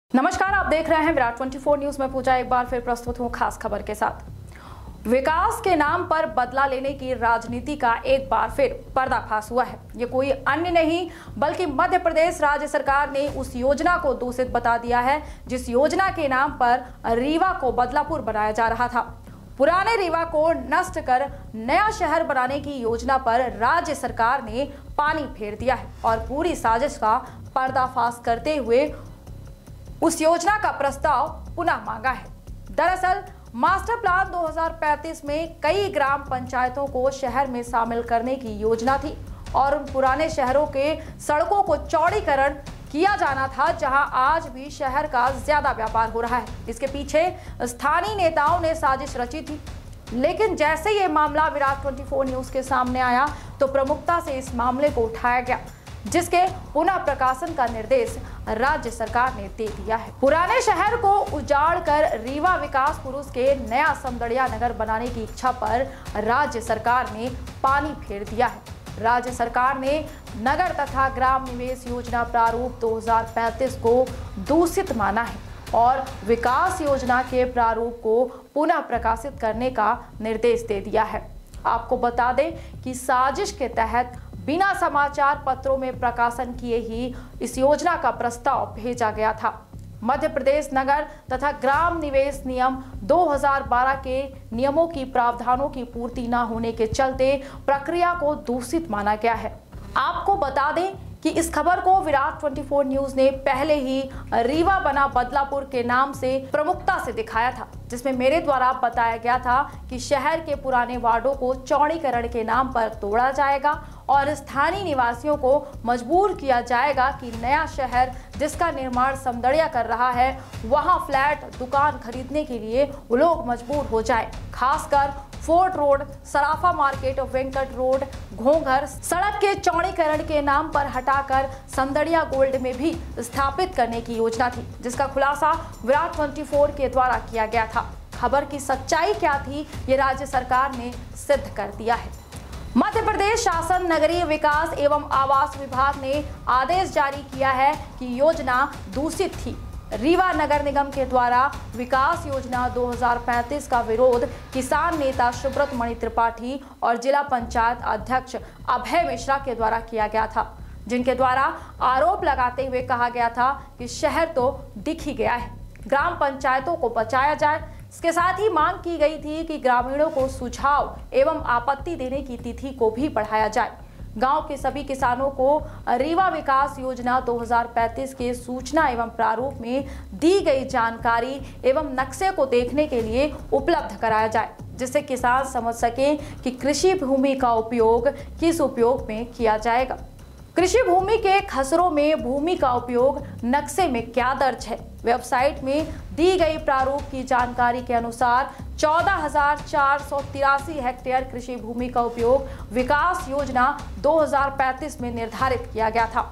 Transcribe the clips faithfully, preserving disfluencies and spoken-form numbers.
नमस्कार, आप देख रहे हैं विराट चौबीस न्यूज में। पूजा एक बार फिर प्रस्तुत हूं खास खबर के साथ। विकास के नाम पर बदला लेने की राजनीति का एक बार फिर पर्दाफाश हुआ है। ये कोई अन्य नहीं बल्कि मध्य प्रदेश राज्य सरकार ने उस योजना को दूषित बता दिया है जिस योजना के नाम पर रीवा को बदलापुर बनाया जा रहा था। पुराने रीवा को नष्ट कर नया शहर बनाने की योजना पर राज्य सरकार ने पानी फेर दिया है और पूरी साजिश का पर्दाफाश करते हुए उस योजना का प्रस्ताव पुनः मांगा है। दरअसल मास्टर प्लान दो हज़ार पैंतीस में कई ग्राम पंचायतों को शहर में शामिल करने की योजना थी और उन पुराने शहरों के सड़कों को चौड़ीकरण किया जाना था, जहां आज भी शहर का ज्यादा व्यापार हो रहा है। इसके पीछे स्थानीय नेताओं ने साजिश रची थी, लेकिन जैसे ये मामला विराट चौबीस न्यूज के सामने आया तो प्रमुखता से इस मामले को उठाया गया, जिसके पुनः प्रकाशन का निर्देश राज्य सरकार ने दे दिया है। पुराने शहर को उजाड़ कर रीवा विकास पुरुष के नया समदड़िया नगर बनाने की इच्छा पर राज्य सरकार ने पानी फेर दिया है। राज्य सरकार ने नगर तथा ग्राम निवेश योजना प्रारूप दो हज़ार पैंतीस को दूषित माना है और विकास योजना के प्रारूप को पुनः प्रकाशित करने का निर्देश दे दिया है। आपको बता दें कि साजिश के तहत बिना समाचार पत्रों में प्रकाशन किए ही इस योजना का प्रस्ताव भेजा गया था। मध्य प्रदेश नगर तथा ग्राम निवेश नियम दो हज़ार बारह के नियमों की प्रावधानों की पूर्ति न होने के चलते प्रक्रिया को दूषित माना गया है। आपको बता दें कि इस खबर को विराट चौबीस न्यूज ने पहले ही रीवा बना बदलापुर के नाम से प्रमुखता से दिखाया था, जिसमें मेरे द्वारा बताया गया था कि शहर के पुराने वार्डों को चौड़ीकरण के नाम पर तोड़ा जाएगा और स्थानीय निवासियों को मजबूर किया जाएगा कि नया शहर जिसका निर्माण समदड़िया कर रहा है वहां फ्लैट दुकान खरीदने के लिए वो लोग मजबूर हो जाए। खासकर fort road, Sarafa market, Venkat road, Ghonghar सड़क के चौड़ीकरण के नाम पर हटाकर समदड़िया गोल्ड में भी स्थापित करने की योजना थी, जिसका खुलासा विराट चौबीस के द्वारा किया गया था। खबर की सच्चाई क्या थी ये राज्य सरकार ने सिद्ध कर दिया है। मध्य प्रदेश शासन नगरीय विकास एवं आवास विभाग ने आदेश जारी किया है कि योजना दूषित थी। रीवा नगर निगम के द्वारा विकास योजना दो हज़ार पैंतीस का विरोध किसान नेता सुब्रत मणि त्रिपाठी और जिला पंचायत अध्यक्ष अभय मिश्रा के द्वारा किया गया था, जिनके द्वारा आरोप लगाते हुए कहा गया था कि शहर तो दिख ही गया है, ग्राम पंचायतों को बचाया जाए। इसके साथ ही मांग की गई थी कि ग्रामीणों को सुझाव एवं आपत्ति देने की तिथि को भी बढ़ाया जाए। गांव के सभी किसानों को रीवा विकास योजना दो हज़ार पैंतीस के सूचना एवं प्रारूप में दी गई जानकारी एवं नक्शे को देखने के लिए उपलब्ध कराया जाए, जिससे किसान समझ सकें कि कृषि भूमि का उपयोग किस उपयोग में किया जाएगा। कृषि भूमि के खसरों में भूमि का उपयोग नक्शे में क्या दर्ज है। वेबसाइट में दी गई प्रारूप की जानकारी के अनुसार चौदह हजार चार सौ तिरासी हेक्टेयर कृषि भूमि का उपयोग विकास योजना दो हज़ार पैंतीस में निर्धारित किया गया था।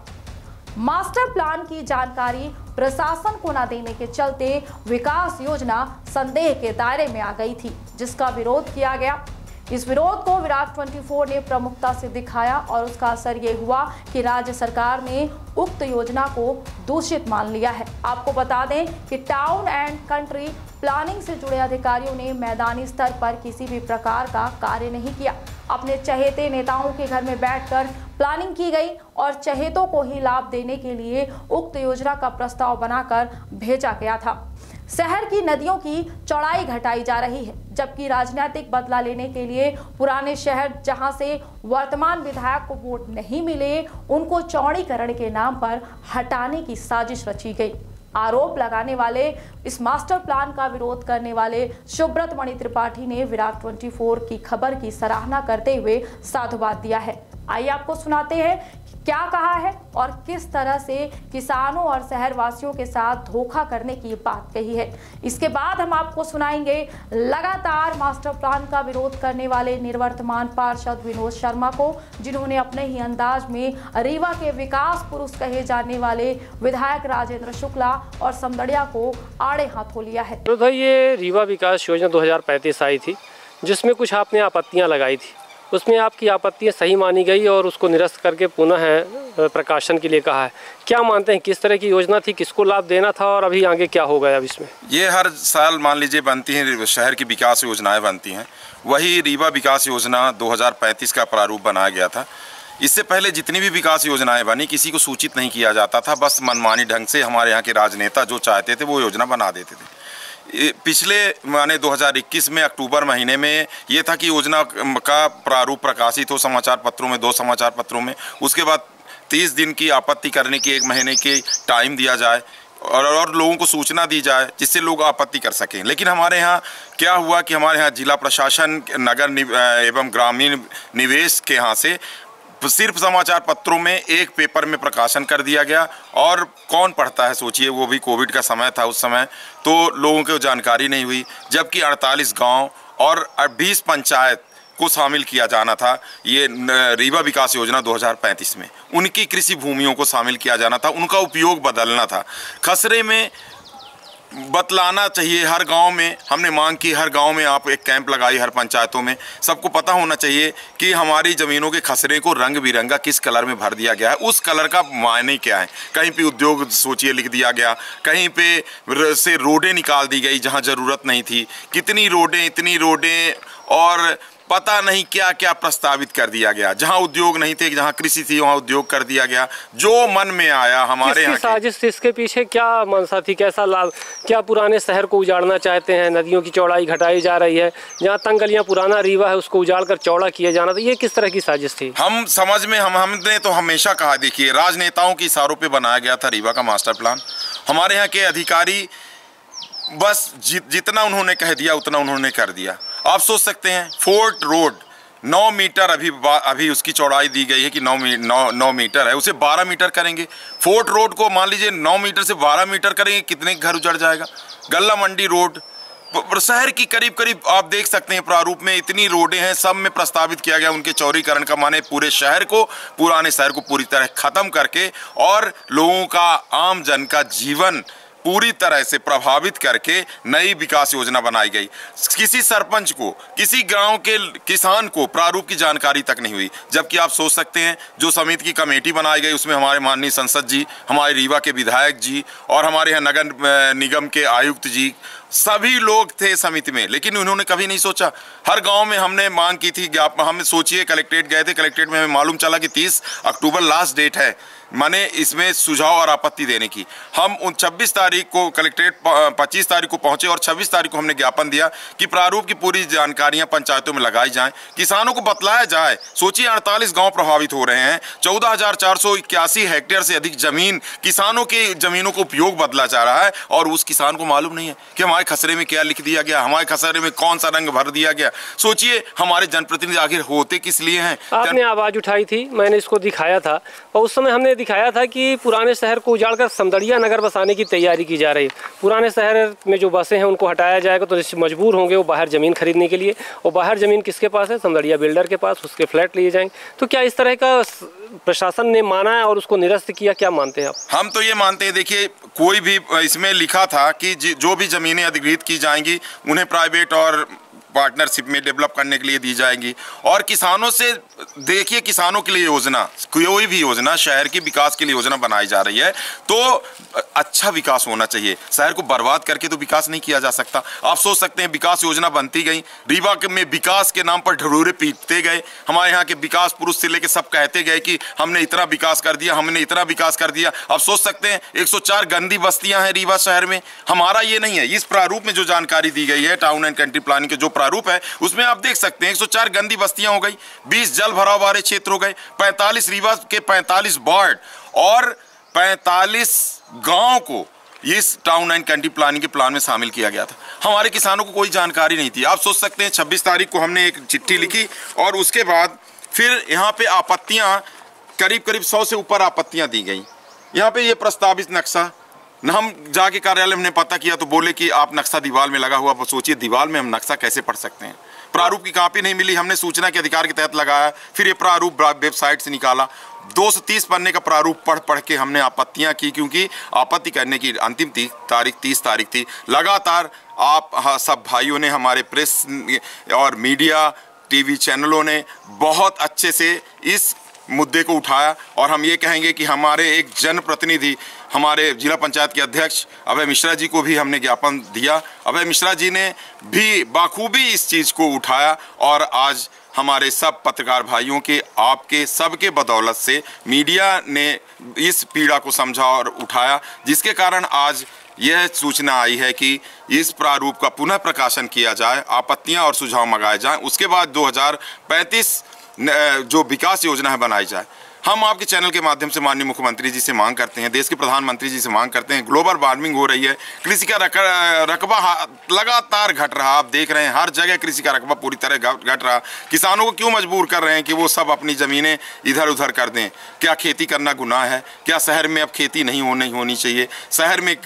मास्टर प्लान की जानकारी प्रशासन को न देने के चलते विकास योजना संदेह के दायरे में आ गई थी, जिसका विरोध किया गया। इस विरोध को विराट चौबीस ने प्रमुखता से दिखाया और उसका असर ये हुआ कि राज्य सरकार ने उक्त योजना को दूषित मान लिया है। आपको बता दें कि टाउन एंड कंट्री प्लानिंग से जुड़े अधिकारियों ने मैदानी स्तर पर किसी भी प्रकार का कार्य नहीं किया। अपने चहेते नेताओं के घर में बैठकर प्लानिंग की गई और चहेतों को ही लाभ देने के लिए उक्त योजना का प्रस्ताव बनाकर भेजा गया था। शहर की नदियों की चौड़ाई घटाई जा रही है, जबकि राजनीतिक बदला लेने के लिए पुराने शहर जहां से वर्तमान विधायक को वोट नहीं मिले उनको चौड़ीकरण के नाम पर हटाने की साजिश रची गई। आरोप लगाने वाले इस मास्टर प्लान का विरोध करने वाले सुब्रत मणि त्रिपाठी ने विराट चौबीस की खबर की सराहना करते हुए साधुवाद दिया है। आइए आपको सुनाते हैं क्या कहा है और किस तरह से किसानों और शहरवासियों के साथ धोखा करने की बात कही है। इसके बाद हम आपको सुनाएंगे लगातार मास्टर प्लान का विरोध करने वाले निवर्तमान पार्षद विनोद शर्मा को, जिन्होंने अपने ही अंदाज में रीवा के विकास पुरुष कहे जाने वाले विधायक राजेंद्र शुक्ला और समदड़िया को आड़े हाथों लिया है। तो भाई ये रीवा विकास योजना दो हज़ार पैंतीस आई थी, जिसमें कुछ आपने आपत्तियां लगाई थी उसमें आपकी आपत्तियाँ सही मानी गई और उसको निरस्त करके पुनः प्रकाशन के लिए कहा है। क्या मानते हैं, किस तरह की योजना थी, किसको लाभ देना था और अभी आगे क्या हो गया अब इसमें? ये हर साल मान लीजिए बनती हैं, शहर की विकास योजनाएं बनती हैं। वही रीवा विकास योजना दो हज़ार पैंतीस का प्रारूप बनाया गया था। इससे पहले जितनी भी विकास योजनाएं बनी किसी को सूचित नहीं किया जाता था, बस मनमानी ढंग से हमारे यहाँ के राजनेता जो चाहते थे वो योजना बना देते थे। पिछले माने दो हज़ार इक्कीस में अक्टूबर महीने में ये था कि योजना का प्रारूप प्रकाशित हो समाचार पत्रों में, दो समाचार पत्रों में। उसके बाद तीस दिन की आपत्ति करने की एक महीने की टाइम दिया जाए और, और लोगों को सूचना दी जाए जिससे लोग आपत्ति कर सकें। लेकिन हमारे यहाँ क्या हुआ कि हमारे यहाँ जिला प्रशासन, नगर एवं ग्रामीण निवेश के यहाँ से सिर्फ समाचार पत्रों में एक पेपर में प्रकाशन कर दिया गया। और कौन पढ़ता है सोचिए, वो भी कोविड का समय था उस समय, तो लोगों को जानकारी नहीं हुई। जबकि अड़तालीस गांव और बीस पंचायत को शामिल किया जाना था ये रीवा विकास योजना दो हज़ार पैंतीस में। उनकी कृषि भूमियों को शामिल किया जाना था, उनका उपयोग बदलना था। खसरे में बतलाना चाहिए हर गांव में। हमने मांग की हर गांव में आप एक कैंप लगाई, हर पंचायतों में। सबको पता होना चाहिए कि हमारी ज़मीनों के खसरे को रंग बिरंगा किस कलर में भर दिया गया है, उस कलर का मायने क्या है। कहीं पे उद्योग सोचिए लिख दिया गया, कहीं पे से रोडें निकाल दी गई जहां ज़रूरत नहीं थी। कितनी रोडें, इतनी रोडें और पता नहीं क्या क्या प्रस्तावित कर दिया गया। जहां उद्योग नहीं थे, जहां कृषि थी, वहां उद्योग कर दिया गया। जो मन में आया हमारे यहाँ साजिश, इसके पीछे क्या मंशा थी, कैसा लाभ, क्या पुराने शहर को उजाड़ना चाहते हैं? नदियों की चौड़ाई घटाई जा रही है, जहाँ तंग गलियाँ पुराना रीवा है उसको उजाड़ कर चौड़ा किया जाना था। ये किस तरह की साजिश थी? हम समझ में हम हमने तो हमेशा कहा, देखिए राजनेताओं के इशारों पे बनाया गया था रीवा का मास्टर प्लान। हमारे यहाँ के अधिकारी बस जि, जितना उन्होंने कह दिया उतना उन्होंने कर दिया। आप सोच सकते हैं फोर्ट रोड नौ मीटर अभी अभी उसकी चौड़ाई दी गई है कि नौ मी, नौ नौ मीटर है, उसे बारह मीटर करेंगे। फोर्ट रोड को मान लीजिए नौ मीटर से बारह मीटर करेंगे, कितने घर उजड़ जाएगा। गल्ला मंडी रोड, शहर की करीब करीब आप देख सकते हैं प्रारूप में इतनी रोडें हैं, सब में प्रस्तावित किया गया उनके चौड़ीकरण का। माने पूरे शहर को, पुराने शहर को पूरी तरह खत्म करके और लोगों का, आम जन का जीवन पूरी तरह से प्रभावित करके नई विकास योजना बनाई गई। किसी सरपंच को, किसी गांव के किसान को प्रारूप की जानकारी तक नहीं हुई। जबकि आप सोच सकते हैं जो समिति की कमेटी बनाई गई उसमें हमारे माननीय संसद जी, हमारे रीवा के विधायक जी और हमारे यहाँ नगर निगम के आयुक्त जी, सभी लोग थे समिति में। लेकिन उन्होंने कभी नहीं सोचा। हर गांव में हमने मांग की थी, हम सोचिए कलेक्ट्रेट गए थे, कलेक्ट्रेट में हमें मालूम चला कि तीस अक्टूबर लास्ट डेट है माने इसमें सुझाव और आपत्ति देने की। हम उन छब्बीस तारीख को कलेक्ट्रेट पच्चीस तारीख को पहुंचे और छब्बीस तारीख को हमने ज्ञापन दिया कि प्रारूप की पूरी जानकारियां पंचायतों में लगाई जाएं, किसानों को बतलाया जाए। सोचिए अड़तालीस गांव प्रभावित हो रहे हैं, चौदह हजार चार सौ इक्यासी हेक्टेयर से अधिक जमीन, किसानों की जमीनों को उपयोग बदला जा रहा है और उस किसान को मालूम नहीं है कि हमारे खसरे में क्या लिख दिया गया, हमारे खसरे में कौन सा रंग भर दिया गया। सोचिए हमारे जनप्रतिनिधि आखिर होते किस लिए हैं? आपने आवाज उठाई थी, मैंने इसको दिखाया था और उस समय हमने दिखाया था कि पुराने शहर को उजाड़कर समदड़िया नगर बसाने की तैयारी की जा रही है। पुराने शहर में जो बसें हैं उनको हटाया जाएगा तो मजबूर होंगे वो बाहर ज़मीन खरीदने के लिए, और बाहर ज़मीन किसके पास है? समदड़िया बिल्डर के पास, उसके फ्लैट लिए जाएंगे। तो क्या इस तरह का प्रशासन ने माना है और उसको निरस्त किया, क्या मानते हैं आप? हम तो ये मानते हैं, देखिए कोई भी इसमें लिखा था कि जो भी ज़मीनें अधिग्रहित की जाएंगी उन्हें प्राइवेट और पार्टनरशिप में डेवलप करने के लिए दी जाएंगी। और किसानों से देखिए, किसानों के लिए योजना, कोई भी योजना शहर की विकास के लिए योजना बनाई जा रही है तो अच्छा विकास होना चाहिए। शहर को बर्बाद करके तो विकास नहीं किया जा सकता। आप सोच सकते हैं विकास योजना बनती गई, रीवा में विकास के नाम पर ढरूरे पीटते गए। हमारे यहाँ के विकास पुरुष से लेके सब कहते गए कि हमने इतना विकास कर दिया, हमने इतना विकास कर दिया। आप सोच सकते हैं एक सौ चार गंदी बस्तियां हैं रीवा शहर में। हमारा ये नहीं है। इस प्रारूप में जो जानकारी दी गई है, टाउन एंड कंट्री प्लानिंग के जो प्रारूप है उसमें आप देख सकते हैं एक सौ चार गंदी बस्तियां हो गई, बीस जल भराव वाले क्षेत्र हो गए, पैंतालीस रीवा के पैंतालीस वार्ड और पैंतालीस गांव को इस टाउन एंड कंट्री प्लानिंग के प्लान में शामिल किया गया था। हमारे किसानों को कोई जानकारी नहीं थी। आप सोच सकते हैं छब्बीस तारीख को हमने एक चिट्ठी लिखी और उसके बाद फिर यहाँ पे आपत्तियां, करीब करीब सौ से ऊपर आपत्तियां दी गई। यहाँ पे ये प्रस्तावित नक्शा न, हम जाके कार्यालय में पता किया तो बोले कि आप नक्शा दीवार में लगा हुआ। सोचिए दीवार में हम नक्शा कैसे पढ़ सकते हैं? प्रारूप की कॉपी नहीं मिली, हमने सूचना के अधिकार के तहत लगाया, फिर ये प्रारूप वेबसाइट से निकाला। दो सौ तीस पन्ने का प्रारूप पढ़ पढ़ के हमने आपत्तियां की, क्योंकि आपत्ति करने की अंतिम तारीख तीस तारीख थी। लगातार आप हाँ, सब भाइयों ने, हमारे प्रेस और मीडिया टीवी चैनलों ने बहुत अच्छे से इस मुद्दे को उठाया और हम ये कहेंगे कि हमारे एक जनप्रतिनिधि हमारे जिला पंचायत के अध्यक्ष अभय मिश्रा जी को भी हमने ज्ञापन दिया। अभय मिश्रा जी ने भी बाखूबी इस चीज़ को उठाया और आज हमारे सब पत्रकार भाइयों के, आपके, सबके बदौलत से मीडिया ने इस पीड़ा को समझा और उठाया, जिसके कारण आज यह सूचना आई है कि इस प्रारूप का पुनः प्रकाशन किया जाए, आपत्तियां और सुझाव मंगाए जाएं, उसके बाद दो हज़ार पैंतीस जो विकास योजना है बनाई जाए। हम आपके चैनल के माध्यम से माननीय मुख्यमंत्री जी से मांग करते हैं, देश के प्रधानमंत्री जी से मांग करते हैं, ग्लोबल वार्मिंग हो रही है, कृषि का रकबा लगातार घट रहा, आप देख रहे हैं हर जगह कृषि का रकबा पूरी तरह घट रहा। किसानों को क्यों मजबूर कर रहे हैं कि वो सब अपनी ज़मीनें इधर उधर कर दें? क्या खेती करना गुनाह है? क्या शहर में अब खेती नहीं हो नहीं होनी चाहिए? शहर में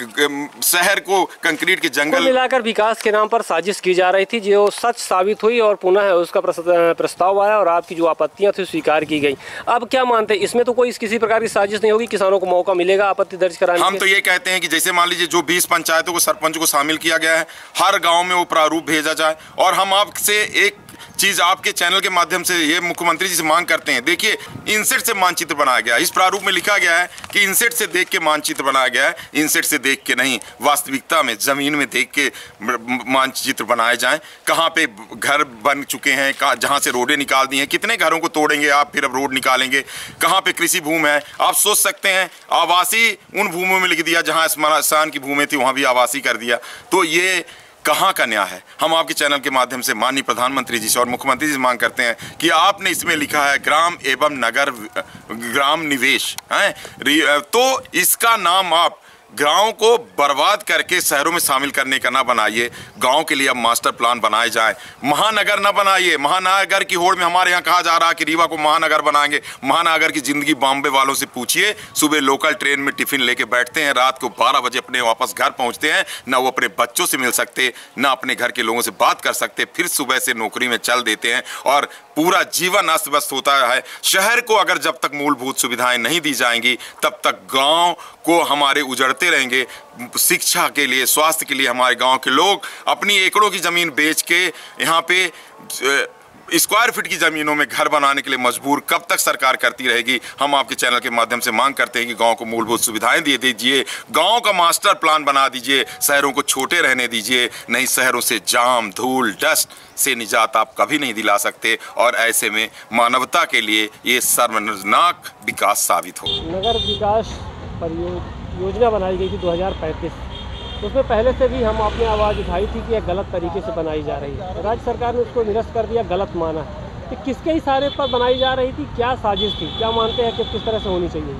शहर को कंक्रीट के जंगल मिलाकर विकास के नाम पर साजिश की जा रही थी, जो सच साबित हुई और पुनः उसका प्रस्ताव आया और आपकी जो आपत्तियाँ थी स्वीकार की गई। अब क्या मानते, इसमें तो कोई किसी प्रकार की साजिश नहीं होगी, किसानों को मौका मिलेगा आपत्ति दर्ज कराने? हम तो ये कहते हैं कि जैसे मान लीजिए जो बीस पंचायतों को सरपंच को शामिल किया गया है, हर गांव में वो प्रारूप भेजा जाए। और हम आपसे एक चीज आपके चैनल के माध्यम से ये मुख्यमंत्री जी से मांग करते हैं, देखिए इनसेट से मानचित्र बनाया गया, इस प्रारूप में लिखा गया है कि इनसेट से देख के मानचित्र बनाया गया है, इनसेट से देख के नहीं, वास्तविकता में जमीन में देख के मानचित्र बनाए जाएं। कहाँ पे घर बन चुके हैं, जहाँ से रोडें निकाल दी हैं, कितने घरों को तोड़ेंगे आप फिर अब रोड निकालेंगे? कहाँ पे कृषि भूमि है, आप सोच सकते हैं। आवासीय उन भूमियों में लिख दिया जहाँ स्मशान की भूमि थी, वहाँ भी आवासीय कर दिया। तो ये कहाँ का न्याय है? हम आपके चैनल के माध्यम से माननीय प्रधानमंत्री जी से और मुख्यमंत्री जी से मांग करते हैं कि आपने इसमें लिखा है ग्राम एवं नगर ग्राम निवेश है, तो इसका नाम आप गाँव को बर्बाद करके शहरों में शामिल करने का ना बनाइए। गांव के लिए अब मास्टर प्लान बनाए जाए, महानगर ना बनाइए। महानगर की होड़ में हमारे यहाँ कहा जा रहा है कि रीवा को महानगर बनाएंगे। महानगर की जिंदगी बॉम्बे वालों से पूछिए, सुबह लोकल ट्रेन में टिफिन लेके बैठते हैं, रात को बारह बजे अपने वापस घर पहुँचते हैं, ना वो अपने बच्चों से मिल सकते, ना अपने घर के लोगों से बात कर सकते, फिर सुबह से नौकरी में चल देते हैं और पूरा जीवन अस्त व्यस्त होता है। शहर को अगर जब तक मूलभूत सुविधाएं नहीं दी जाएंगी तब तक गांव को हमारे उजड़ते रहेंगे। शिक्षा के लिए, स्वास्थ्य के लिए हमारे गांव के लोग अपनी एकड़ों की ज़मीन बेच के यहाँ पे स्क्वायर फीट की ज़मीनों में घर बनाने के लिए मजबूर कब तक सरकार करती रहेगी? हम आपके चैनल के माध्यम से मांग करते हैं कि गांव को मूलभूत सुविधाएं दे दीजिए, गांव का मास्टर प्लान बना दीजिए, शहरों को छोटे रहने दीजिए। नहीं शहरों से जाम, धूल, डस्ट से निजात आप कभी नहीं दिला सकते और ऐसे में मानवता के लिए ये शर्मनाक विकास साबित हो। नगर विकास योजना बनाई गई थी दो हज़ार पैंतीस, उसमें पहले से भी हम अपनी आवाज़ उठाई थी कि यह गलत तरीके से बनाई जा रही है। राज्य सरकार ने उसको निरस्त कर दिया, गलत माना। तो किसके इशारे पर बनाई जा रही थी, क्या साजिश थी, क्या मानते हैं कि किस तरह से होनी चाहिए?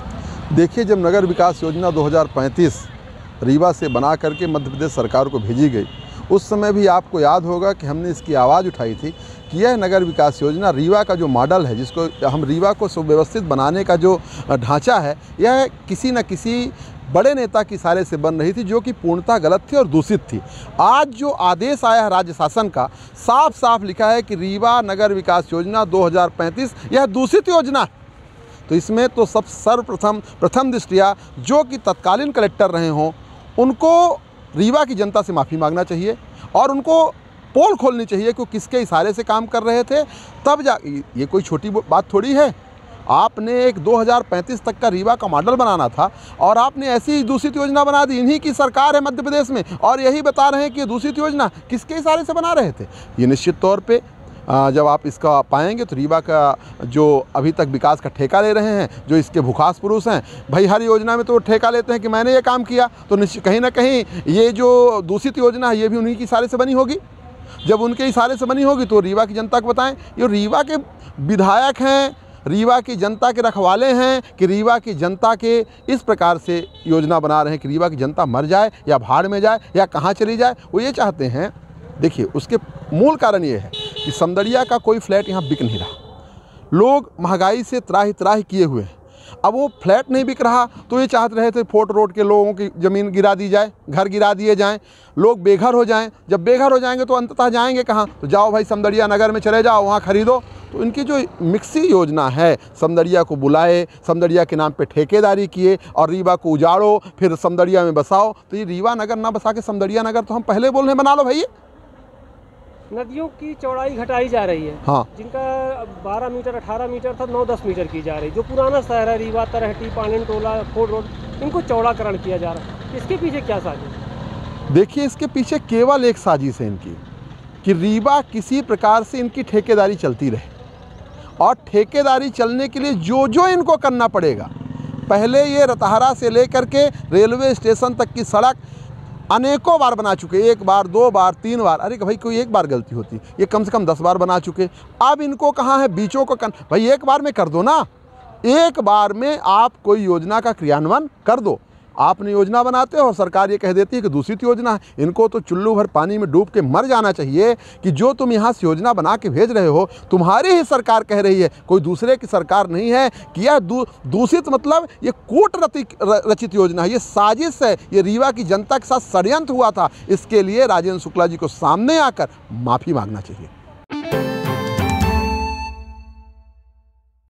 देखिए, जब नगर विकास योजना दो हज़ार पैंतीस रीवा से बना करके मध्य प्रदेश सरकार को भेजी गई, उस समय भी आपको याद होगा कि हमने इसकी आवाज़ उठाई थी कि यह नगर विकास योजना रीवा का जो मॉडल है, जिसको हम रीवा को सुव्यवस्थित बनाने का जो ढांचा है, यह किसी न किसी बड़े नेता के इशारे से बन रही थी, जो कि पूर्णतः गलत थी और दूषित थी। आज जो आदेश आया है राज्य शासन का, साफ साफ लिखा है कि रीवा नगर विकास योजना दो हज़ार पैंतीस यह दूषित योजना है। तो इसमें तो सब सर्वप्रथम प्रथम दृष्टिया जो कि तत्कालीन कलेक्टर रहे हों, उनको रीवा की जनता से माफ़ी मांगना चाहिए और उनको पोल खोलनी चाहिए कि वो किसके इशारे से काम कर रहे थे। तब जा ये कोई छोटी बात थोड़ी है। आपने एक दो हज़ार पैंतीस तक का रीवा का मॉडल बनाना था और आपने ऐसी दूषित योजना बना दी। इन्हीं की सरकार है मध्य प्रदेश में और यही बता रहे हैं कि ये दूषित योजना किसके इशारे से बना रहे थे। ये निश्चित तौर पे जब आप इसका पाएंगे तो रीवा का जो अभी तक विकास का ठेका ले रहे हैं, जो इसके भूखास पुरुष हैं, भाई हर योजना में तो वो ठेका लेते हैं कि मैंने ये काम किया, तो निश्चित कहीं ना कहीं ये जो दूषित योजना है ये भी उन्हीं के इशारे से बनी होगी। जब उनके इशारे से बनी होगी तो रीवा की जनता को बताएं। ये रीवा के विधायक हैं, रीवा की जनता के रखवाले हैं कि रीवा की जनता के इस प्रकार से योजना बना रहे हैं कि रीवा की जनता मर जाए या भाड़ में जाए या कहाँ चली जाए। वो ये चाहते हैं। देखिए, उसके मूल कारण ये है कि समदड़िया का कोई फ्लैट यहाँ बिक नहीं रहा। लोग महंगाई से त्राही त्राही किए हुए हैं। अब वो फ्लैट नहीं बिक रहा तो ये चाहते रहे थे फोर्ट रोड के लोगों की ज़मीन गिरा दी जाए, घर गिरा दिए जाएं, लोग बेघर हो जाएं। जब बेघर हो जाएंगे तो अंततः जाएंगे कहाँ? तो जाओ भाई समदड़िया नगर में चले जाओ, वहाँ खरीदो। तो इनकी जो मिक्सी योजना है, समदड़िया को बुलाए, समदड़िया के नाम पे ठेकेदारी किए और रीवा को उजाड़ो, फिर समदड़िया में बसाओ। तो ये रीवा नगर ना बसा के समदड़िया नगर तो हम पहले बोल रहे हैं बना लो भाई। नदियों की चौड़ाई घटाई जा रही है। हाँ, जिनका बारह मीटर अठारह मीटर था, नौ दस मीटर की जा रही। जो पुराना शहर है रीवा, तरहटी, पानन टोला, फोर्ड रोड, इनको चौड़ाकरण किया जा रहा है। इसके पीछे क्या साजिश? देखिए, इसके पीछे केवल एक साजिश है इनकी कि रीवा किसी प्रकार से इनकी ठेकेदारी चलती रहे, और ठेकेदारी चलने के लिए जो जो इनको करना पड़ेगा, पहले ये रतहरा से लेकर के रेलवे स्टेशन तक की सड़क अनेकों बार बना चुके, एक बार, दो बार, तीन बार। अरे भाई कोई एक बार गलती होती, ये कम से कम दस बार बना चुके। अब इनको कहाँ है बीचों को कर, भाई एक बार में कर दो ना, एक बार में आप कोई योजना का क्रियान्वयन कर दो। आपने योजना बनाते हो और सरकार ये कह देती है कि दूषित योजना है। इनको तो चुल्लू भर पानी में डूब के मर जाना चाहिए कि जो तुम यहाँ से योजना बना के भेज रहे हो, तुम्हारी ही सरकार कह रही है, कोई दूसरे की सरकार नहीं है कि यह दू, दूषित मतलब ये कूट रचित योजना है, ये साजिश है, ये रीवा की जनता के साथ षड्यंत्र हुआ था। इसके लिए राजेंद्र शुक्ला जी को सामने आकर माफ़ी मांगना चाहिए।